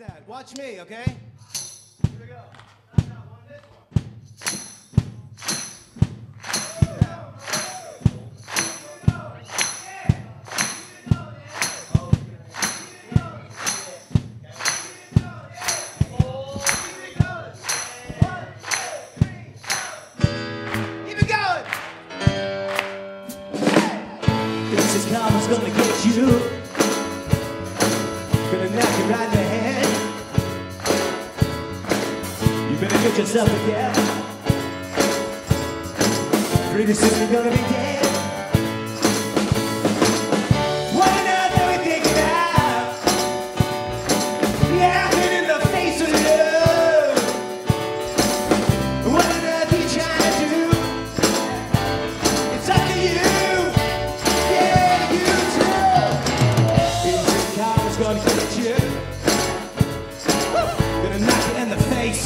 that. Watch me, okay? Here we go. Karma's gonna get you. Gonna knock you right in the head. You better get yourself together. Pretty soon you're gonna be dead. What on earth are we thinking about? Laughing in the face of love. What on earth are you trying to do? It's up to you. Gonna get you. Gonna knock you in the face.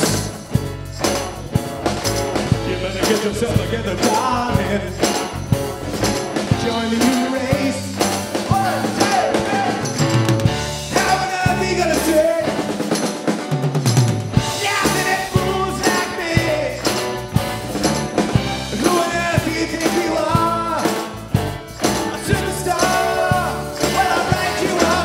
You better get yourself together, darling. Join the human race. 1, 2, 3. How on earth are you gonna say? Laughing at fools like me. Who on earth do you think you are? A superstar. Well, I'll write you up.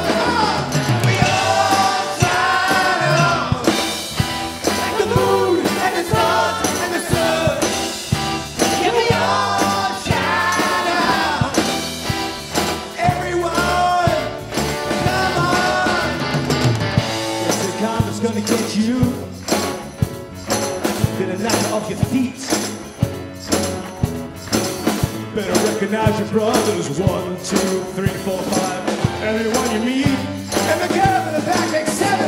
Gonna get you. Gonna knock you off your feet. Better recognize your brothers. 1, 2, 3, 4, 5. Everyone you meet. And the girl in the back makes 7.